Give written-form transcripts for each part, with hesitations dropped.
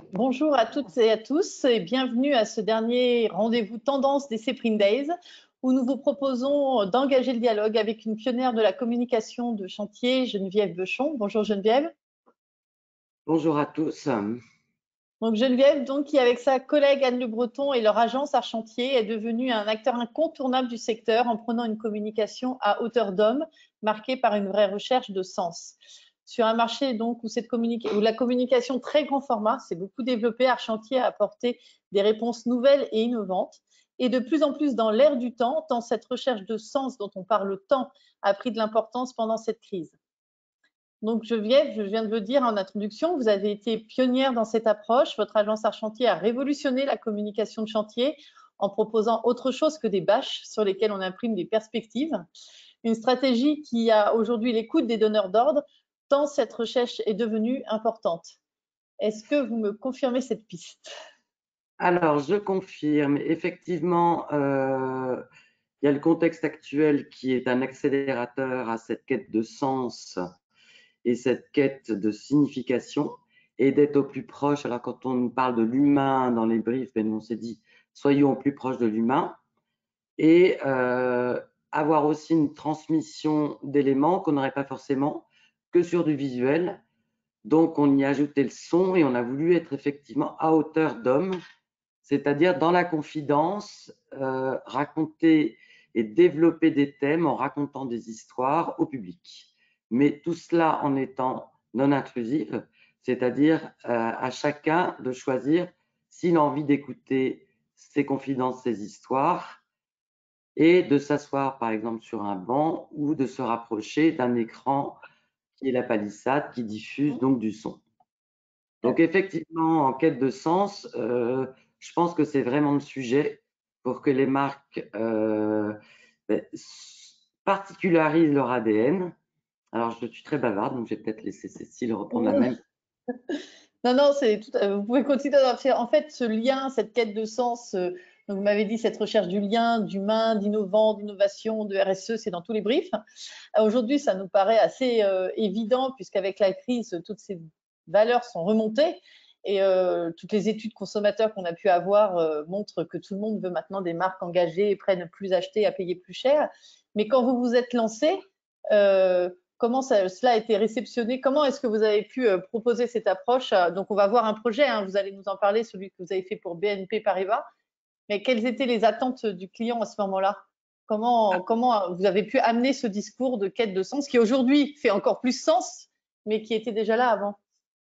Bonjour à toutes et à tous et bienvenue à ce dernier rendez-vous tendance des Spring Days où nous vous proposons d'engager le dialogue avec une pionnière de la communication de chantier, Geneviève Beuchon. Bonjour Geneviève. Bonjour à tous. Donc Geneviève, qui avec sa collègue Anne Le Breton et leur agence Archantier est devenue un acteur incontournable du secteur en prenant une communication à hauteur d'homme marquée par une vraie recherche de sens. Sur un marché où la communication très grand format s'est beaucoup développée, Archantier a apporté des réponses nouvelles et innovantes. Et de plus en plus dans l'ère du temps, tant cette recherche de sens dont on parle tant a pris de l'importance pendant cette crise. Donc Geneviève, je viens de le dire en introduction, vous avez été pionnière dans cette approche. Votre agence Archantier a révolutionné la communication de chantier en proposant autre chose que des bâches sur lesquelles on imprime des perspectives. Une stratégie qui a aujourd'hui l'écoute des donneurs d'ordre, tant cette recherche est devenue importante. Est-ce que vous me confirmez cette piste? Alors, je confirme, effectivement, il y a le contexte actuel qui est un accélérateur à cette quête de sens et cette quête de signification et d'être au plus proche. Alors, quand on nous parle de l'humain dans les briefs, ben, on s'est dit, soyons au plus proche de l'humain et avoir aussi une transmission d'éléments qu'on n'aurait pas forcément que sur du visuel. Donc, on y a ajouté le son et on a voulu être effectivement à hauteur d'homme, c'est-à-dire dans la confidence, raconter et développer des thèmes en racontant des histoires au public. Mais tout cela en étant non inclusif, c'est-à-dire à chacun de choisir s'il a envie d'écouter ses confidences, ses histoires, et de s'asseoir par exemple sur un banc ou de se rapprocher d'un écran qui est la palissade qui diffuse donc du son. Donc effectivement, en quête de sens, je pense que c'est vraiment le sujet pour que les marques particularisent leur ADN. Alors, je suis très bavarde, donc je vais peut-être laisser Cécile reprendre la même. Non, vous pouvez continuer à faire. En fait, ce lien, cette quête de sens, donc vous m'avez dit cette recherche du lien, d'humain, d'innovant, d'innovation, de RSE, c'est dans tous les briefs. Aujourd'hui, ça nous paraît assez évident puisqu'avec la crise, toutes ces valeurs sont remontées et toutes les études consommateurs qu'on a pu avoir montrent que tout le monde veut maintenant des marques engagées, prêtes à ne plus acheter, à payer plus cher. Mais quand vous vous êtes lancé, comment cela a été réceptionné? Comment est-ce que vous avez pu proposer cette approche? Donc, on va voir un projet, hein, vous allez nous en parler, celui que vous avez fait pour BNP Paribas. Mais quelles étaient les attentes du client à ce moment-là? Comment vous avez pu amener ce discours de quête de sens qui aujourd'hui fait encore plus sens, mais qui était déjà là avant?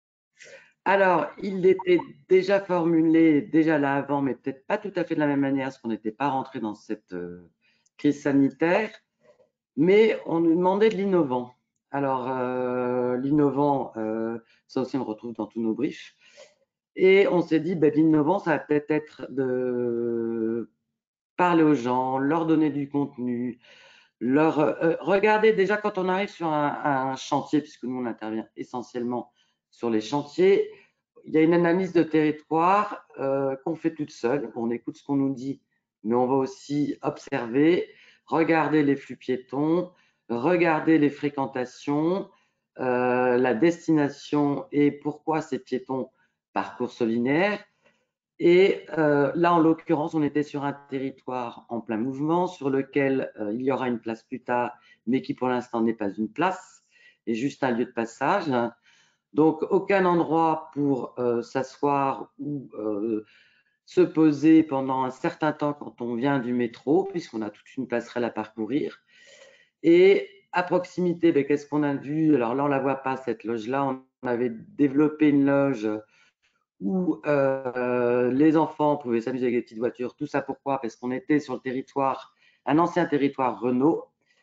Alors, il était déjà formulé déjà là avant, mais peut-être pas tout à fait de la même manière, parce qu'on n'était pas rentré dans cette crise sanitaire, mais on nous demandait de l'innovant. Alors, l'innovant, ça aussi on le retrouve dans tous nos briefs. Et on s'est dit, ben, l'innovant, ça va peut-être être de parler aux gens, leur donner du contenu, leur regarder déjà quand on arrive sur un chantier, puisque nous on intervient essentiellement sur les chantiers, il y a une analyse de territoire qu'on fait toute seule. On écoute ce qu'on nous dit, mais on va aussi observer, regarder les flux piétons, regarder les fréquentations, la destination et pourquoi ces piétons parcourent ce linéaire. Et là, en l'occurrence, on était sur un territoire en plein mouvement sur lequel il y aura une place plus tard, mais qui pour l'instant n'est pas une place, et juste un lieu de passage. Donc, aucun endroit pour s'asseoir ou se poser pendant un certain temps quand on vient du métro, puisqu'on a toute une passerelle à parcourir. Et à proximité, ben, qu'est-ce qu'on a vu? Alors là, on ne la voit pas, cette loge-là. On avait développé une loge où les enfants pouvaient s'amuser avec des petites voitures. Tout ça pourquoi? Parce qu'on était sur le territoire, un ancien territoire Renault.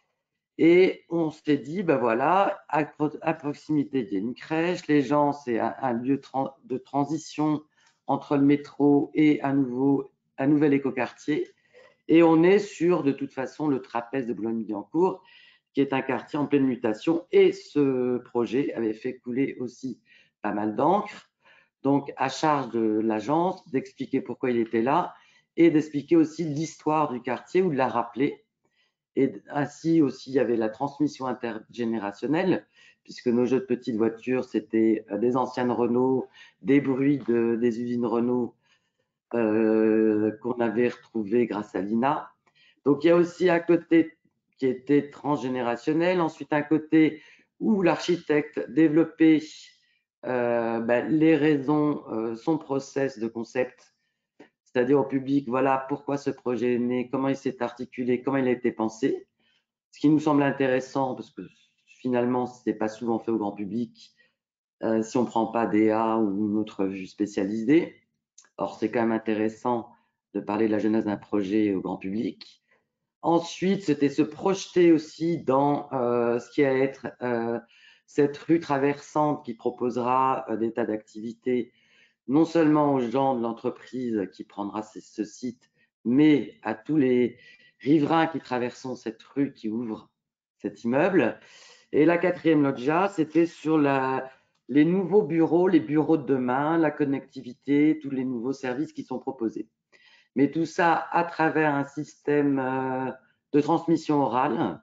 Et on s'est dit, ben voilà, à proximité, il y a une crèche. Les gens, c'est un lieu de transition entre le métro et un nouvel écoquartier. Et on est sur, de toute façon, le trapèze de Boulogne-Billancourt, qui est un quartier en pleine mutation. Et ce projet avait fait couler aussi pas mal d'encre. Donc, à charge de l'agence d'expliquer pourquoi il était là et d'expliquer aussi l'histoire du quartier ou de la rappeler. Et ainsi aussi, il y avait la transmission intergénérationnelle, puisque nos jeux de petites voitures, c'était des anciennes Renault, des bruits des usines Renault qu'on avait retrouvés grâce à l'INA. Donc, il y a aussi un côté qui était transgénérationnel, ensuite un côté où l'architecte développait les raisons, son process de concept, c'est-à-dire au public, voilà pourquoi ce projet est né, comment il s'est articulé, comment il a été pensé. Ce qui nous semble intéressant, parce que finalement, ce n'est pas souvent fait au grand public, si on ne prend pas DA ou une autre vue spécialisée. Or, c'est quand même intéressant de parler de la genèse d'un projet au grand public. Ensuite, c'était se projeter aussi dans ce qui allait être cette rue traversante qui proposera des tas d'activités, non seulement aux gens de l'entreprise qui prendra ce site, mais à tous les riverains qui traverseront cette rue qui ouvre cet immeuble. Et la quatrième loggia, c'était sur les nouveaux bureaux, les bureaux de demain, la connectivité, tous les nouveaux services qui sont proposés. Mais tout ça à travers un système de transmission orale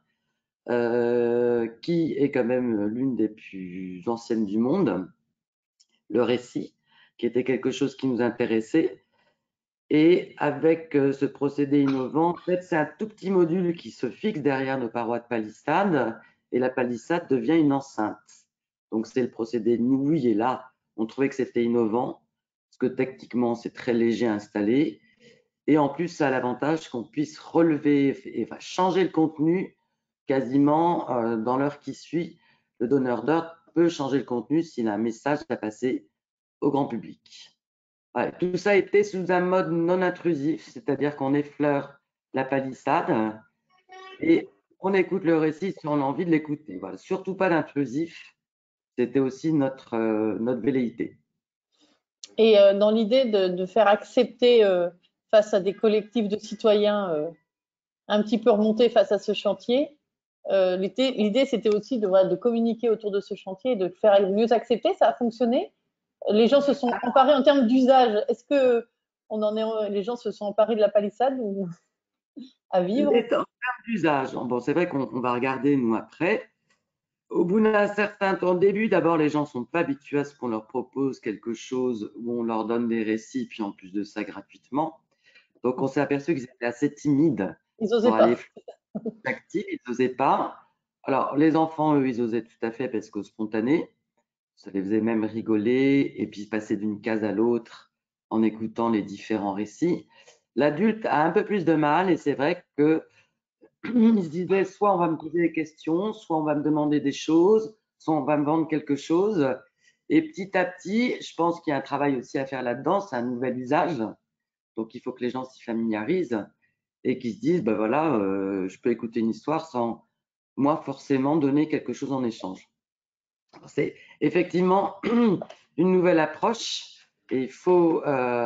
qui est quand même l'une des plus anciennes du monde, le récit, qui était quelque chose qui nous intéressait. Et avec ce procédé innovant, en fait, c'est un tout petit module qui se fixe derrière nos parois de palissade et la palissade devient une enceinte. Donc, c'est le procédé Nouille. Et là, on trouvait que c'était innovant parce que techniquement, c'est très léger à installer. Et en plus, ça a l'avantage qu'on puisse relever et changer le contenu quasiment dans l'heure qui suit. Le donneur d'ordre peut changer le contenu s'il a un message à passer au grand public. Ouais, tout ça était sous un mode non intrusif, c'est-à-dire qu'on effleure la palissade et on écoute le récit si on a envie de l'écouter. Voilà, surtout pas d'intrusif. C'était aussi notre velléité. Et dans l'idée de faire accepter face à des collectifs de citoyens un petit peu remontés face à ce chantier, l'idée c'était aussi de communiquer autour de ce chantier et de le faire mieux accepter. Ça a fonctionné. Les gens se sont emparés en termes d'usage. Est-ce que les gens se sont emparés de la palissade ou à vivre? En termes d'usage, bon, c'est vrai qu'on va regarder nous après. Au bout d'un certain temps, au début, d'abord, les gens ne sont pas habitués à ce qu'on leur propose quelque chose où on leur donne des récits, puis en plus de ça, gratuitement. Donc, on s'est aperçu qu'ils étaient assez timides Ils n'osaient pour aller pas. actifs, ils n'osaient pas. Alors, les enfants, eux, ils osaient tout à fait parce qu'au spontané, ça les faisait même rigoler et puis passer d'une case à l'autre en écoutant les différents récits. L'adulte a un peu plus de mal et c'est vrai que il se disait soit on va me poser des questions, soit on va me demander des choses, soit on va me vendre quelque chose. Et petit à petit, je pense qu'il y a un travail aussi à faire là-dedans, c'est un nouvel usage. Donc il faut que les gens s'y familiarisent et qu'ils se disent, ben voilà, je peux écouter une histoire sans moi forcément donner quelque chose en échange. C'est effectivement une nouvelle approche et il faut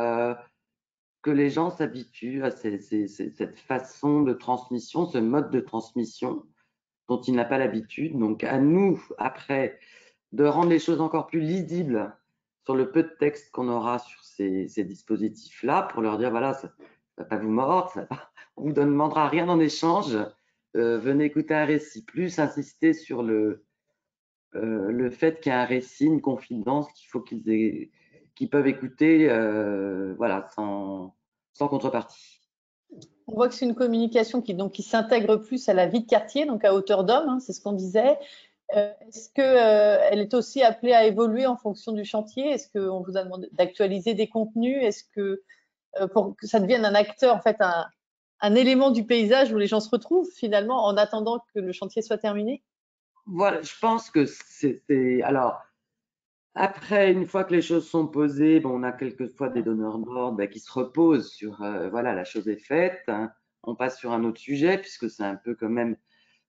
que les gens s'habituent à cette façon de transmission, ce mode de transmission dont ils n'ont pas l'habitude. Donc, à nous, après, de rendre les choses encore plus lisibles sur le peu de texte qu'on aura sur ces dispositifs-là pour leur dire, voilà, ça ne va pas vous mordre, on ne vous demandera rien en échange, venez écouter un récit, plus insister sur le fait qu'il y a un récit, une confidence qu'il faut qu'ils peuvent écouter voilà, sans contrepartie. On voit que c'est une communication qui s'intègre plus à la vie de quartier, donc à hauteur d'homme, hein, c'est ce qu'on disait. Est-ce qu'elle est aussi appelée à évoluer en fonction du chantier? Est-ce qu'on vous a demandé d'actualiser des contenus? Est-ce que pour que ça devienne un acteur, en fait, un élément du paysage où les gens se retrouvent finalement en attendant que le chantier soit terminé? Voilà, je pense que c'est. Alors, après, une fois que les choses sont posées, bon, on a quelquefois des donneurs d'ordre qui se reposent sur voilà, la chose est faite, hein. On passe sur un autre sujet, puisque c'est un peu quand même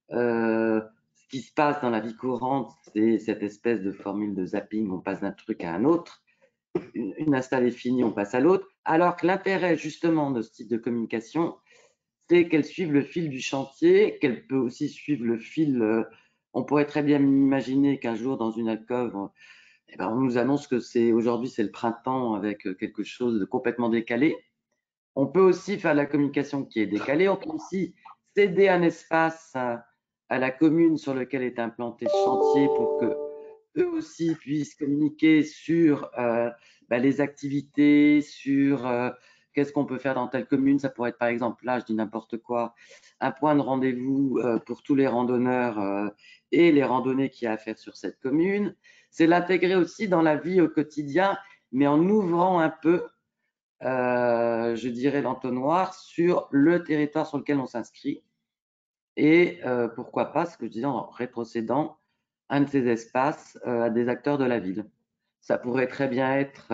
ce qui se passe dans la vie courante, c'est cette espèce de formule de zapping, on passe d'un truc à un autre. Une install est finie, on passe à l'autre. Alors que l'intérêt justement de ce type de communication, c'est qu'elle suive le fil du chantier, qu'elle peut aussi suivre le fil. On pourrait très bien imaginer qu'un jour, dans une alcôve, on nous annonce que aujourd'hui c'est le printemps avec quelque chose de complètement décalé. On peut aussi faire la communication qui est décalée. On peut aussi céder un espace à la commune sur laquelle est implanté ce chantier pour que eux aussi puissent communiquer sur les activités, sur qu'est-ce qu'on peut faire dans telle commune. Ça pourrait être par exemple, là je dis n'importe quoi, un point de rendez-vous pour tous les randonneurs et les randonnées qu'il y a à faire sur cette commune. C'est l'intégrer aussi dans la vie au quotidien, mais en ouvrant un peu, je dirais, l'entonnoir sur le territoire sur lequel on s'inscrit. Et pourquoi pas, ce que je disais en rétrocédant, un de ces espaces à des acteurs de la ville. Ça pourrait très bien être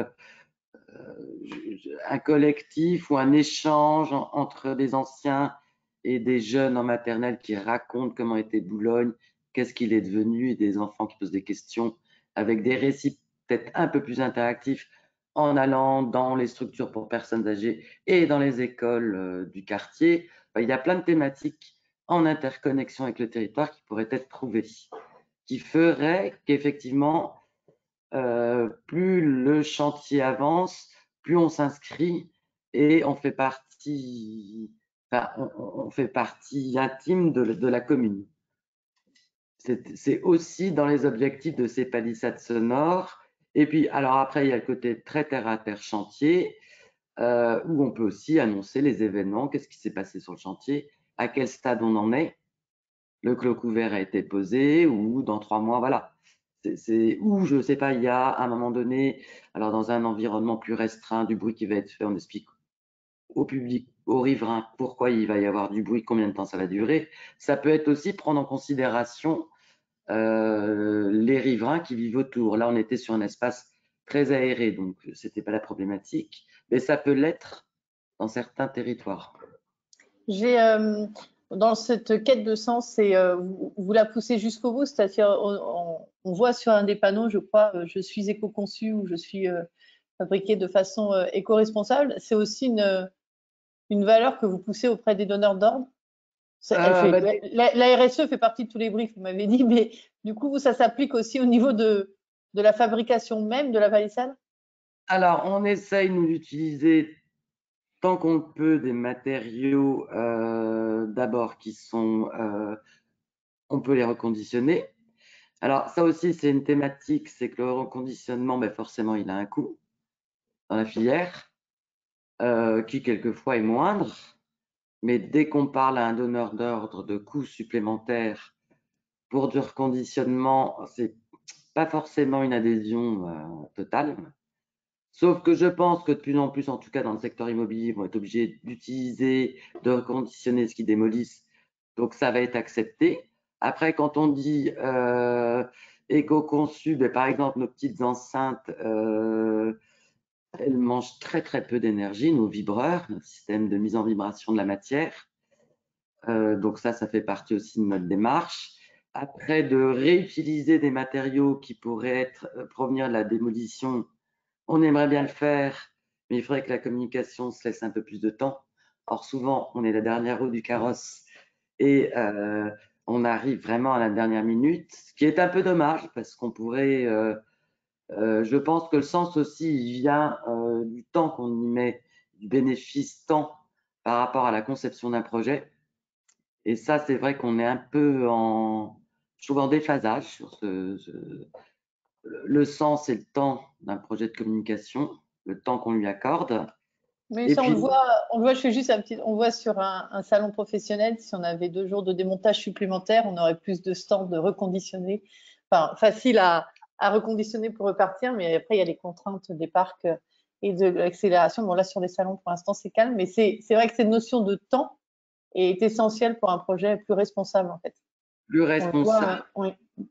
un collectif ou un échange entre des anciens et des jeunes en maternelle qui racontent comment était Boulogne, qu'est-ce qu'il est devenu, et des enfants qui posent des questions avec des récits peut-être un peu plus interactifs en allant dans les structures pour personnes âgées et dans les écoles du quartier. Enfin, il y a plein de thématiques en interconnexion avec le territoire qui pourraient être trouvées, qui feraient qu'effectivement, plus le chantier avance, plus on s'inscrit et on fait partie, enfin, on fait partie intime de la commune. C'est aussi dans les objectifs de ces palissades sonores. Et puis, alors après, il y a le côté très terre-à-terre chantier, où on peut aussi annoncer les événements, qu'est-ce qui s'est passé sur le chantier, à quel stade on en est, le clos couvert a été posé, ou dans 3 mois, voilà. Ou, je ne sais pas, il y a à un moment donné, alors dans un environnement plus restreint, du bruit qui va être fait, on explique au public, aux riverains, pourquoi il va y avoir du bruit, combien de temps ça va durer. Ça peut être aussi prendre en considération les riverains qui vivent autour. Là, on était sur un espace très aéré, donc ce n'était pas la problématique, mais ça peut l'être dans certains territoires. J'ai dans cette quête de sens, vous la poussez jusqu'au bout, c'est-à-dire on voit sur un des panneaux, je crois, je suis éco-conçu ou je suis fabriqué de façon éco-responsable. C'est aussi une valeur que vous poussez auprès des donneurs d'ordre. La RSE fait partie de tous les briefs, vous m'avez dit, mais du coup, ça s'applique aussi au niveau de la fabrication même de la palissade? Alors, on essaye, nous, d'utiliser tant qu'on peut des matériaux d'abord qui sont, on peut les reconditionner. Alors ça aussi c'est une thématique, c'est que le reconditionnement, ben forcément il a un coût dans la filière, qui quelquefois est moindre, mais dès qu'on parle à un donneur d'ordre de coûts supplémentaires pour du reconditionnement, c'est pas forcément une adhésion totale. Sauf que je pense que de plus en plus, en tout cas dans le secteur immobilier, vont être obligés d'utiliser, de reconditionner ce qu'ils démolissent. Donc ça va être accepté. Après, quand on dit éco-conçu, ben, par exemple, nos petites enceintes, elles mangent très très peu d'énergie, nos vibreurs, notre système de mise en vibration de la matière. Donc ça fait partie aussi de notre démarche. Après, de réutiliser des matériaux qui pourraient provenir de la démolition, on aimerait bien le faire, mais il faudrait que la communication se laisse un peu plus de temps. Or, souvent, on est la dernière roue du carrosse et on arrive vraiment à la dernière minute, ce qui est un peu dommage parce qu'on pourrait, je pense que le sens aussi, il vient du temps qu'on y met, du bénéfice temps par rapport à la conception d'un projet. Et ça, c'est vrai qu'on est un peu je trouve en déphasage sur le sens et le temps d'un projet de communication, le temps qu'on lui accorde. Mais Et ça, puis, on le voit, je fais juste on voit sur un salon professionnel, si on avait 2 jours de démontage supplémentaire, on aurait plus de stands de reconditionnés, enfin, facile à reconditionner pour repartir, mais après, il y a les contraintes des parcs et de l'accélération. Bon, là, sur les salons, pour l'instant, c'est calme, mais c'est vrai que cette notion de temps est essentielle pour un projet plus responsable, en fait. le On le voit, responsable, oui.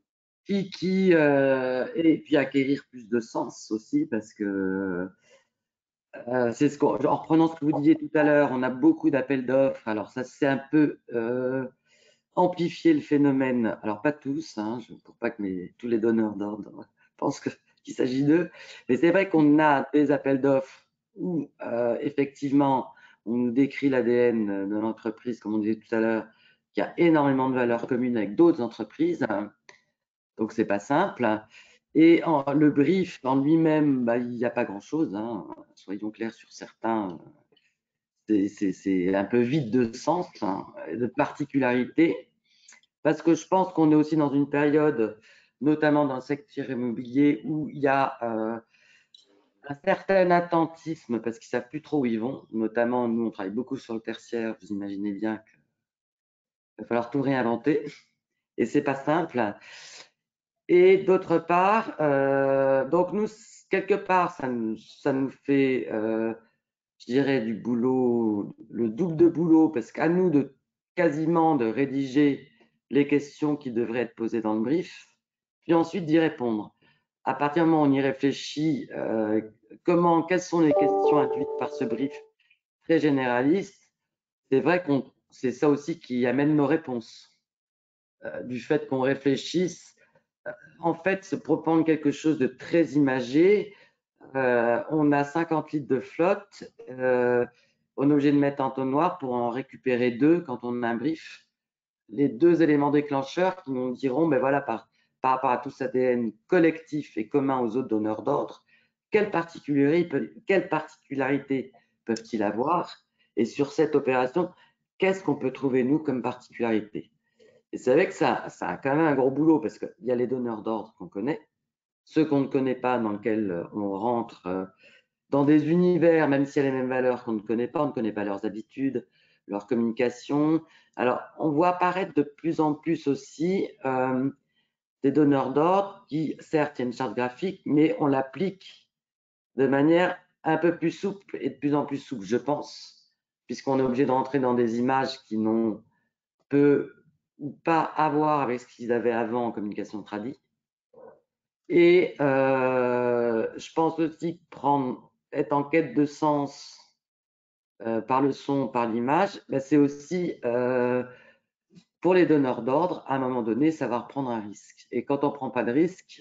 et puis acquérir plus de sens aussi, parce que c'est en reprenant ce que vous disiez tout à l'heure, on a beaucoup d'appels d'offres. Alors ça, c'est un peu amplifier le phénomène. Alors pas tous, hein, pour pas que tous les donneurs d'ordre pensent qu'il s'agit d'eux, mais c'est vrai qu'on a des appels d'offres où effectivement on nous décrit l'ADN de l'entreprise, comme on disait tout à l'heure, qui a énormément de valeurs communes avec d'autres entreprises, donc c'est pas simple. Et le brief en lui-même, bah, il n'y a pas grand-chose, hein, soyons clairs sur certains. C'est un peu vide de sens, hein, de particularité. parce que je pense qu'on est aussi dans une période, notamment dans le secteur immobilier, où il y a un certain attentisme parce qu'ils ne savent plus trop où ils vont. Notamment, nous, on travaille beaucoup sur le tertiaire. Vous imaginez bien qu'il va falloir tout réinventer et c'est pas simple. Et d'autre part, donc nous, quelque part, ça nous fait, je dirais, du boulot, le double de boulot, parce qu'à nous de quasiment de rédiger les questions qui devraient être posées dans le brief, puis ensuite d'y répondre. À partir du moment où on y réfléchit, quelles sont les questions induites par ce brief très généraliste, c'est vrai que c'est ça aussi qui amène nos réponses. Du fait qu'on réfléchisse, en fait, se propose quelque chose de très imagé. On a 50 litres de flotte, on est obligé de mettre un entonnoir pour en récupérer 2 quand on a un brief. Les 2 éléments déclencheurs qui nous diront, ben voilà, par rapport à tout cet ADN collectif et commun aux autres donneurs d'ordre, quelles particularités peuvent-ils avoir? Et sur cette opération, qu'est-ce qu'on peut trouver, nous, comme particularité? Et c'est vrai que ça a quand même un gros boulot, parce qu'il y a les donneurs d'ordre qu'on connaît, ceux qu'on ne connaît pas, dans lesquels on rentre dans des univers, même s'il y a les mêmes valeurs qu'on ne connaît pas, on ne connaît pas leurs habitudes, leur communication. Alors, on voit apparaître de plus en plus aussi des donneurs d'ordre qui, certes, il y a une charte graphique, mais on l'applique de manière un peu plus souple et de plus en plus souple, je pense, puisqu'on est obligé de rentrer dans des images qui n'ont peu ou pas à voir avec ce qu'ils avaient avant en communication tradie. Et je pense aussi que être en quête de sens par le son, par l'image, ben c'est aussi pour les donneurs d'ordre, à un moment donné, savoir prendre un risque. Et quand on ne prend pas de risque,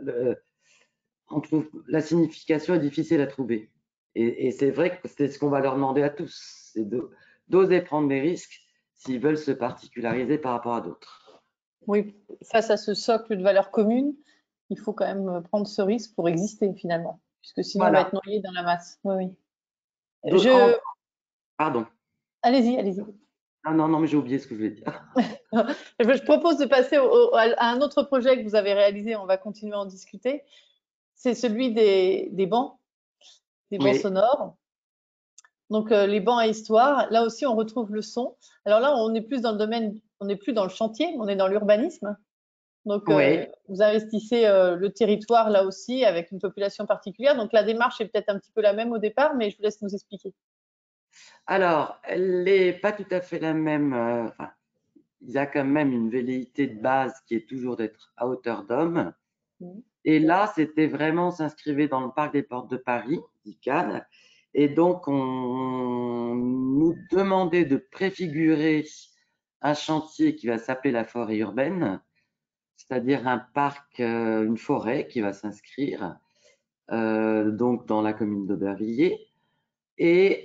la signification est difficile à trouver. Et c'est vrai que c'est ce qu'on va leur demander à tous, c'est d'oser prendre des risques s'ils veulent se particulariser par rapport à d'autres. Oui, face à ce socle de valeurs communes, il faut quand même prendre ce risque pour exister finalement, puisque sinon on va Voilà. être noyé dans la masse. Oui, oui. Pardon. Allez-y, allez-y. Ah non, mais j'ai oublié ce que je voulais dire. Je propose de passer à un autre projet que vous avez réalisé. On va continuer à en discuter. C'est celui des bancs, des bancs Oui. sonores. Donc les bancs à histoire. Là aussi, on retrouve le son. Alors là, on est plus dans le domaine, on n'est plus dans le chantier, on est dans l'urbanisme. Donc, Oui. vous investissez le territoire là aussi avec une population particulière. Donc, la démarche est peut-être un petit peu la même au départ, mais je vous laisse nous expliquer. Alors, elle n'est pas tout à fait la même. Il y a quand même une velléité de base qui est toujours d'être à hauteur d'homme. Et là, c'était vraiment s'inscrivait dans le parc des Portes de Paris, d'ICANN. Et donc, on nous demandait de préfigurer un chantier qui va s'appeler la forêt urbaine, c'est-à-dire un parc, une forêt qui va s'inscrire donc dans la commune d'Aubervilliers, et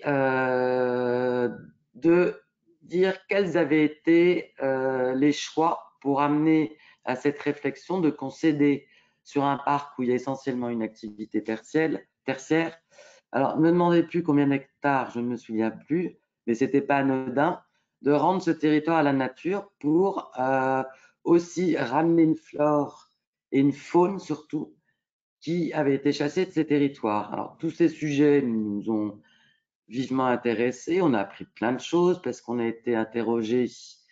de dire quels avaient été les choix pour amener à cette réflexion de concéder sur un parc où il y a essentiellement une activité tertiaire. Alors, ne me demandez plus combien d'hectares, je ne me souviens plus, mais c'était pas anodin de rendre ce territoire à la nature pour aussi ramener une flore et une faune surtout qui avaient été chassés de ces territoires. Alors, tous ces sujets nous ont vivement intéressés. On a appris plein de choses parce qu'on a été interrogé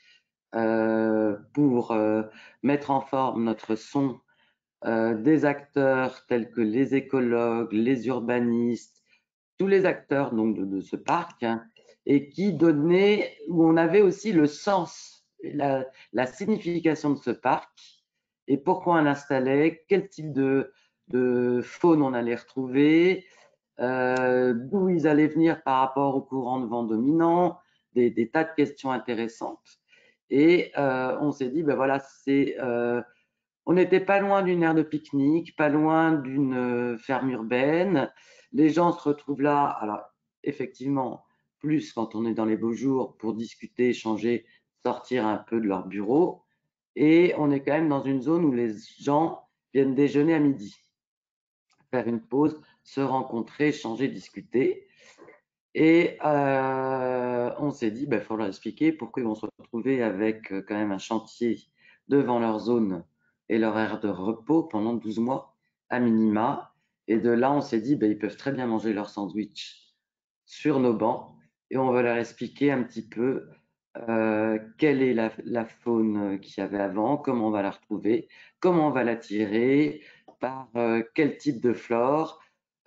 pour mettre en forme notre son des acteurs tels que les écologues, les urbanistes, tous les acteurs donc de ce parc, hein, et qui donnaient, où on avait aussi le sens, la signification de ce parc et pourquoi on l'installait, quel type de faune on allait retrouver, d'où ils allaient venir par rapport au courant de vent dominant, des tas de questions intéressantes. Et on s'est dit, ben voilà, on n'était pas loin d'une aire de pique-nique, pas loin d'une ferme urbaine. Les gens se retrouvent là, alors effectivement, plus quand on est dans les beaux jours pour discuter, échanger, sortir un peu de leur bureau. Et on est quand même dans une zone où les gens viennent déjeuner à midi, faire une pause, se rencontrer, échanger, discuter. Et on s'est dit, il faut leur expliquer pourquoi ils vont se retrouver avec quand même un chantier devant leur zone et leur aire de repos pendant 12 mois à minima. Et de là, on s'est dit, ils peuvent très bien manger leur sandwich sur nos bancs et on va leur expliquer un petit peu quelle est la faune qu'il y avait avant, comment on va la retrouver, comment on va l'attirer, par quel type de flore.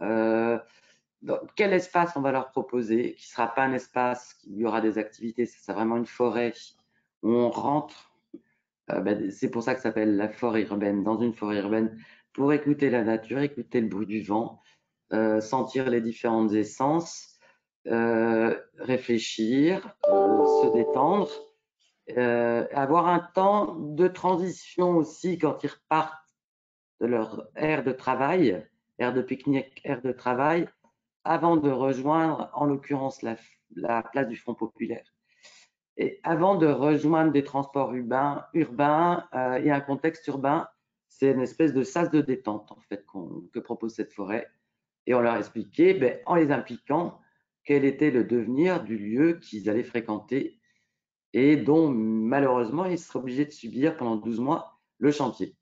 Quel espace on va leur proposer, qui ne sera pas un espace où il y aura des activités, c'est vraiment une forêt où on rentre. C'est pour ça que ça s'appelle la forêt urbaine, dans une forêt urbaine, pour écouter la nature, écouter le bruit du vent, sentir les différentes essences, réfléchir, se détendre, avoir un temps de transition aussi quand ils repartent de leur aire de travail, aire de pique-nique, aire de travail, avant de rejoindre, en l'occurrence, la place du Front populaire. Et avant de rejoindre des transports urbains et un contexte urbain, c'est une espèce de sas de détente en fait que propose cette forêt. Et on leur expliquait, en les impliquant, quel était le devenir du lieu qu'ils allaient fréquenter et dont malheureusement ils seraient obligés de subir pendant 12 mois le chantier.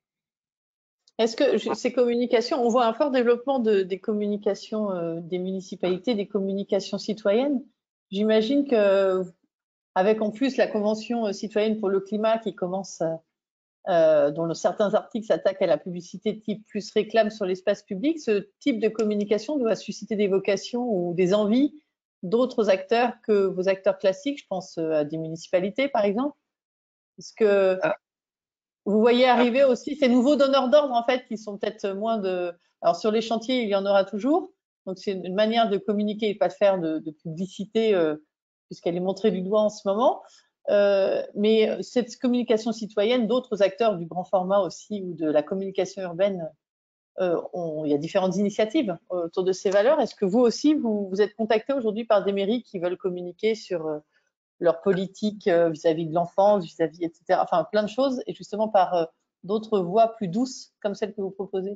Est-ce que ces communications, on voit un fort développement des communications des municipalités, des communications citoyennes. J'imagine que avec en plus la Convention citoyenne pour le climat qui commence, dont certains articles s'attaquent à la publicité de type plus réclame sur l'espace public, ce type de communication doit susciter des vocations ou des envies d'autres acteurs que vos acteurs classiques. Je pense à des municipalités, par exemple. Est-ce que Ah, vous voyez ah, arriver aussi ces nouveaux donneurs d'ordre, en fait, qui sont peut-être moins de. Alors, sur les chantiers, il y en aura toujours. Donc, c'est une manière de communiquer et pas de faire de publicité, puisqu'elle est montrée du doigt en ce moment. Mais cette communication citoyenne, d'autres acteurs du grand format aussi ou de la communication urbaine, il y a différentes initiatives autour de ces valeurs. Est-ce que vous aussi, vous êtes contacté aujourd'hui par des mairies qui veulent communiquer sur leur politique vis-à-vis de l'enfance, vis-à-vis, etc. Enfin, plein de choses, et justement par d'autres voies plus douces, comme celles que vous proposez.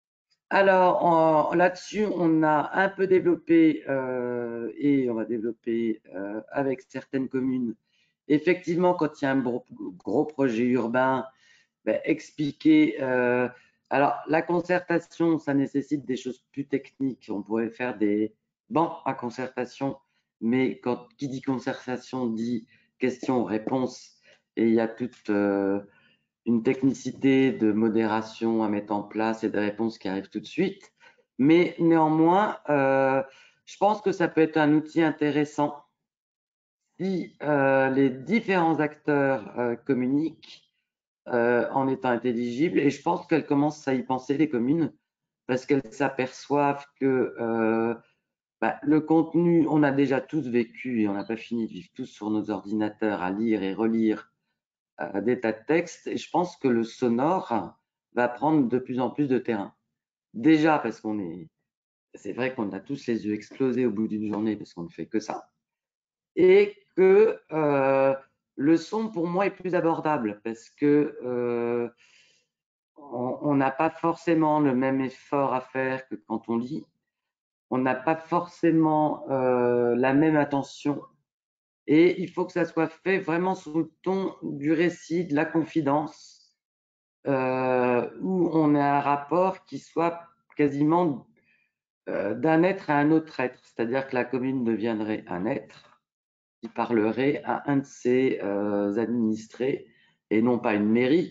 Alors là-dessus, on a un peu développé et on va développer avec certaines communes. Effectivement, quand il y a un gros projet urbain, expliquer. Alors, la concertation, ça nécessite des choses plus techniques. On pourrait faire des bancs à concertation, mais qui dit concertation dit questions-réponses. Et il y a toute une technicité de modération à mettre en place et des réponses qui arrivent tout de suite. Mais néanmoins, je pense que ça peut être un outil intéressant si les différents acteurs communiquent en étant intelligibles. Et je pense qu'elles commencent à y penser, les communes, parce qu'elles s'aperçoivent que le contenu, on a déjà tous vécu et on n'a pas fini de vivre tous sur nos ordinateurs à lire et relire des tas de textes. Et je pense que le sonore va prendre de plus en plus de terrain. Déjà parce c'est vrai qu'on a tous les yeux explosés au bout d'une journée parce qu'on ne fait que ça. Et que le son, pour moi, est plus abordable parce que on n'a pas forcément le même effort à faire que quand on lit. On n'a pas forcément la même attention. Et il faut que ça soit fait vraiment sous le ton du récit, de la confidence, où on a un rapport qui soit quasiment d'un être à un autre être. C'est-à-dire que la commune deviendrait un être qui parlerait à un de ses administrés et non pas une mairie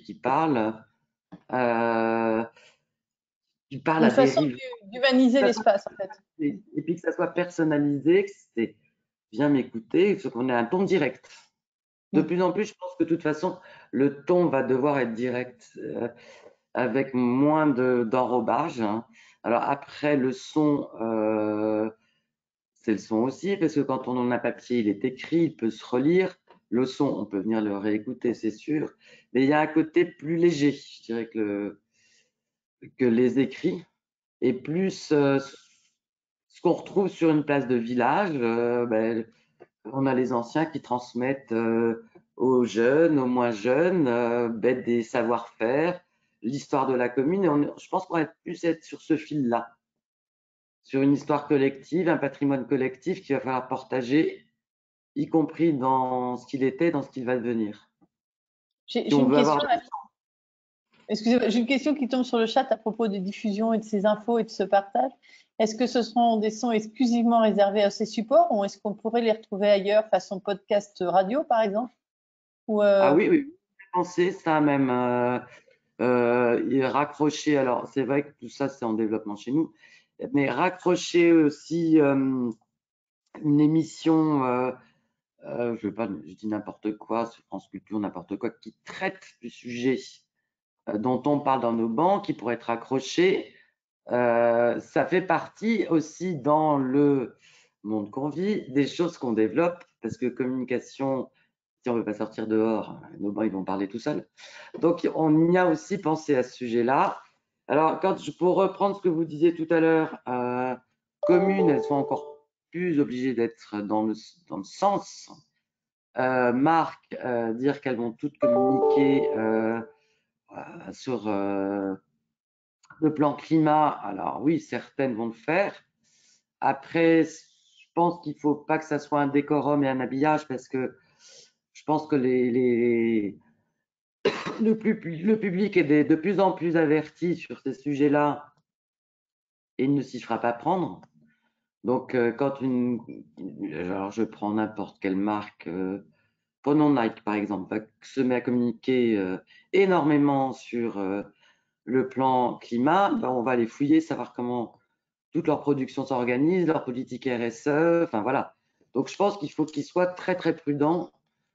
euh, qui parle Une à des façon riverains. d'humaniser l'espace, en fait. Et puis que ça soit personnalisé, que c'est viens m'écouter, il faut qu'on ait un ton direct. De Mm. plus en plus, je pense que de toute façon, le ton va devoir être direct, avec moins d'enrobage, hein. Alors après, le son, c'est le son aussi, parce que quand on en a papier, il est écrit, il peut se relire. Le son, on peut venir le réécouter, c'est sûr. Mais il y a un côté plus léger, je dirais, que les écrits, et plus ce qu'on retrouve sur une place de village. On a les anciens qui transmettent aux jeunes, aux moins jeunes, des savoir-faire, l'histoire de la commune. Et je pense qu'on va plus être sur ce fil-là, sur une histoire collective, un patrimoine collectif qu'il va falloir partager, y compris dans ce qu'il était, dans ce qu'il va devenir. J'ai Si on une veut avoir question là. Excusez-moi, j'ai une question qui tombe sur le chat à propos des diffusions et de ces infos et de ce partage. Est-ce que ce seront des sons exclusivement réservés à ces supports ou est-ce qu'on pourrait les retrouver ailleurs, façon podcast radio par exemple? Ou, Ah oui, oui, j'ai pensé ça même. Raccrocher, alors c'est vrai que tout ça c'est en développement chez nous, mais raccrocher aussi une émission, je veux pas, je dis n'importe quoi, sur France Culture, n'importe quoi, qui traite du sujet dont on parle dans nos bancs, qui pourrait être accroché. Ça fait partie aussi dans le monde qu'on vit, des choses qu'on développe, parce que communication, si on ne veut pas sortir dehors, nos bancs ils vont parler tout seuls. Donc on y a aussi pensé à ce sujet-là. Alors, pour reprendre ce que vous disiez tout à l'heure, communes, elles sont encore plus obligées d'être dans le sens. Marques, dire qu'elles vont toutes communiquer sur le plan climat. Alors oui, certaines vont le faire. Après, je pense qu'il ne faut pas que ça soit un décorum et un habillage parce que je pense que le public est de plus en plus averti sur ces sujets-là et il ne s'y fera pas prendre. Donc, alors je prends n'importe quelle marque, prenons Nike par exemple, se met à communiquer énormément sur le plan climat, ben, on va les fouiller, savoir comment toute leur production s'organise, leur politique RSE, enfin voilà. Donc, je pense qu'il faut qu'ils soient très très prudents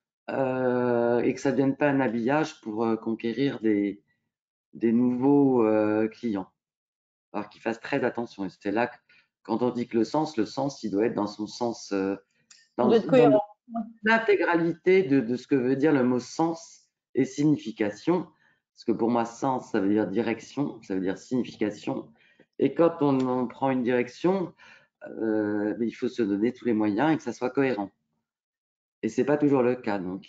et que ça ne devienne pas un habillage pour conquérir des nouveaux clients. Alors qu'ils fassent très attention. Et c'est là que, quand on dit que le sens, il doit être dans son sens, on dans, doit être dans cohérent. l'intégralité de ce que veut dire le mot sens et signification. Parce que pour moi, sens, ça veut dire direction, ça veut dire signification. Et quand on prend une direction, il faut se donner tous les moyens et que ça soit cohérent. Et c'est pas toujours le cas. Donc,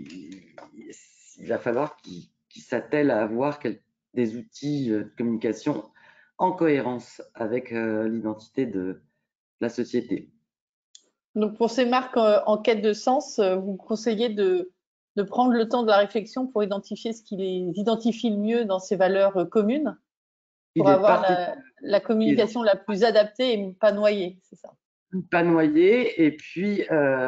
il va falloir qu'ils s'attellent à avoir des outils de communication en cohérence avec l'identité de la société. Donc pour ces marques en quête de sens, vous conseillez de prendre le temps de la réflexion pour identifier ce qui les identifie le mieux dans ces valeurs communes, Il pour est avoir parti la communication la plus adaptée et pas noyée, c'est ça? pas noyés. Et puis,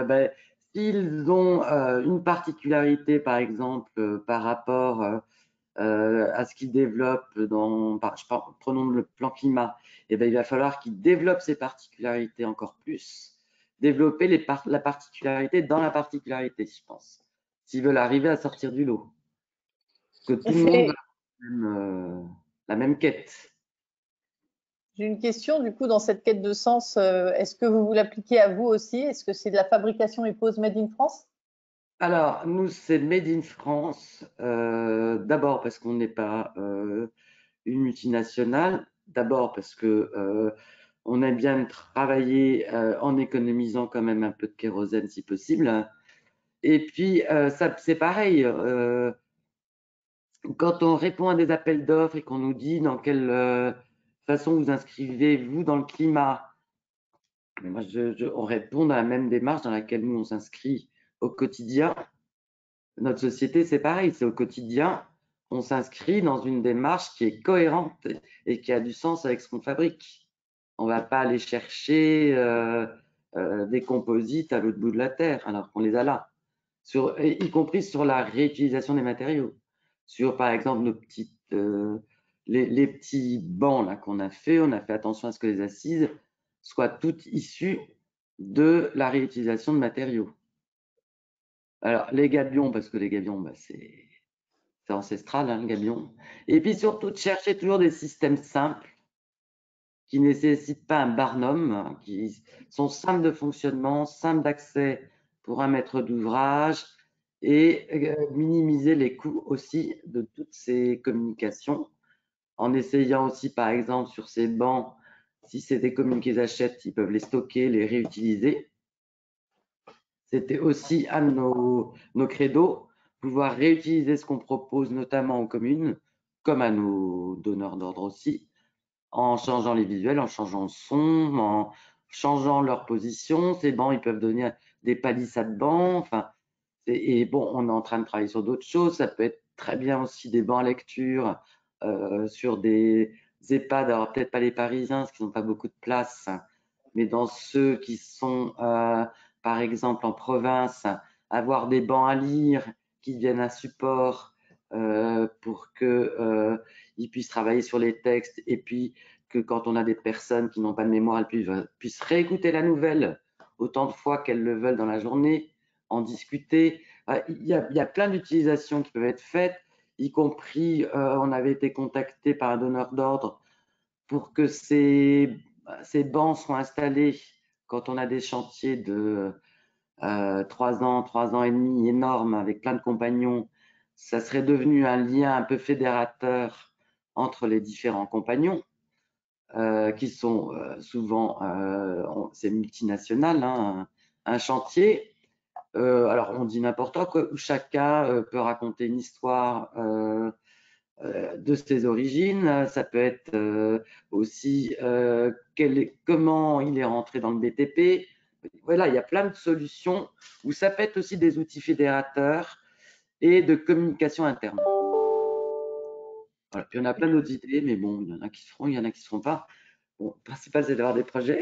s'ils ont une particularité, par exemple, par rapport à ce qu'ils développent prenons le plan climat, et ben, il va falloir qu'ils développent ces particularités encore plus, développer la particularité dans la particularité, je pense, s'ils veulent arriver à sortir du lot. Que Et tout le monde va la même quête. j'ai une question, du coup, dans cette quête de sens, est-ce que vous l'appliquez à vous aussi? Est-ce que c'est de la fabrication épouse Made in France? Alors, nous, c'est Made in France. D'abord parce qu'on n'est pas une multinationale. D'abord parce que on aime bien travailler en économisant quand même un peu de kérosène si possible. Et puis, ça, c'est pareil. Quand on répond à des appels d'offres et qu'on nous dit dans quelle façon vous inscrivez-vous dans le climat, moi, on répond dans la même démarche dans laquelle nous, on s'inscrit au quotidien. Notre société, c'est pareil, c'est au quotidien. On s'inscrit dans une démarche qui est cohérente et qui a du sens avec ce qu'on fabrique. On ne va pas aller chercher des composites à l'autre bout de la Terre, alors qu'on les a là. Y compris sur la réutilisation des matériaux. Sur, par exemple, les petits bancs là qu'on a fait, on a fait attention à ce que les assises soient toutes issues de la réutilisation de matériaux. Alors, les gabions, parce que les gabions, c'est ancestral, hein, le gabion. Et puis surtout, de chercher toujours des systèmes simples qui ne nécessitent pas un barnum, qui sont simples de fonctionnement, simples d'accès pour un maître d'ouvrage et minimiser les coûts aussi de toutes ces communications en essayant aussi, par exemple, sur ces bancs, si c'est des communiqués qu'ils achètent, ils peuvent les stocker, les réutiliser. C'était aussi un de nos credos, pouvoir réutiliser ce qu'on propose notamment aux communes, comme à nos donneurs d'ordre aussi, en changeant les visuels, en changeant le son, en changeant leur position. Ces bancs, ils peuvent devenir des palissades bancs. Enfin, et bon, on est en train de travailler sur d'autres choses. Ça peut être très bien aussi des bancs à lecture sur des EHPAD. Alors peut-être pas les Parisiens, parce qu'ils n'ont pas beaucoup de place, mais dans ceux qui sont, par exemple, en province, avoir des bancs à lire qui deviennent un support pour qu'ils puissent travailler sur les textes, et puis que quand on a des personnes qui n'ont pas de mémoire, elles puissent réécouter la nouvelle autant de fois qu'elles le veulent dans la journée, en discuter. Il y a plein d'utilisations qui peuvent être faites, y compris, on avait été contacté par un donneur d'ordre pour que ces bancs soient installés quand on a des chantiers de 3 ans et demi énormes avec plein de compagnons. Ça serait devenu un lien un peu fédérateur entre les différents compagnons, qui sont souvent, c'est multinational, hein, un chantier. Alors on dit n'importe quoi, où chacun peut raconter une histoire de ses origines. Ça peut être aussi comment il est rentré dans le BTP. Voilà, il y a plein de solutions où ça peut être aussi des outils fédérateurs et de communication interne. Voilà. Puis on a plein d'autres idées, mais bon, il y en a qui se feront, il y en a qui se feront pas. Bon, le principal, c'est d'avoir des projets.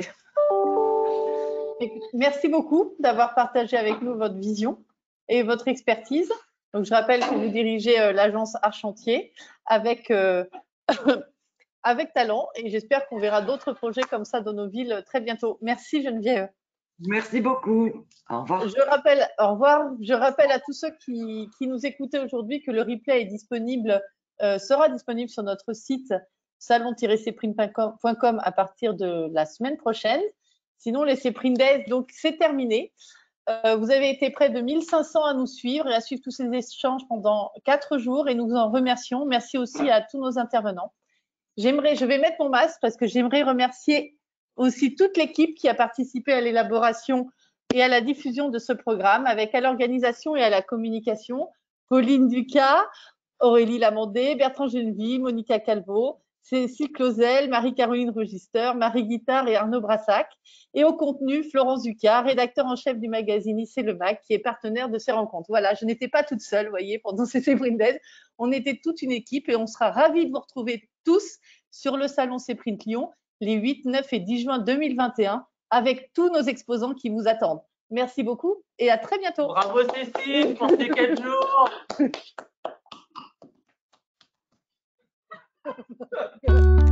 Merci beaucoup d'avoir partagé avec nous votre vision et votre expertise. Donc, je rappelle que vous dirigez l'agence Archantier avec, avec talent, et j'espère qu'on verra d'autres projets comme ça dans nos villes très bientôt. Merci Geneviève. Merci beaucoup. Au revoir. Au revoir. Je rappelle à tous ceux qui nous écoutaient aujourd'hui que le replay est disponible, sera disponible sur notre site salon-cprint.com à partir de la semaine prochaine. Sinon, les Cprint Days, donc c'est terminé. Vous avez été près de 1500 à nous suivre et à suivre tous ces échanges pendant 4 jours, et nous vous en remercions. Merci aussi à tous nos intervenants. Je vais mettre mon masque parce que j'aimerais remercier aussi toute l'équipe qui a participé à l'élaboration et à la diffusion de ce programme, avec à l'organisation et à la communication Pauline Ducas, Aurélie Lamandé, Bertrand Genevie, Monica Calvo, Cécile Clausel, Marie-Caroline Register, Marie Guittard et Arnaud Brassac. Et au contenu, Florence Ducas, rédacteur en chef du magazine IC Le Mag, qui est partenaire de ces rencontres. Voilà, je n'étais pas toute seule, vous voyez, pendant ces Cprint Days. On était toute une équipe et on sera ravis de vous retrouver tous sur le salon Cprint Lyon les 8, 9 et 10 juin 2021 avec tous nos exposants qui vous attendent. Merci beaucoup et à très bientôt. Bravo Cécile pour ces 4 jours.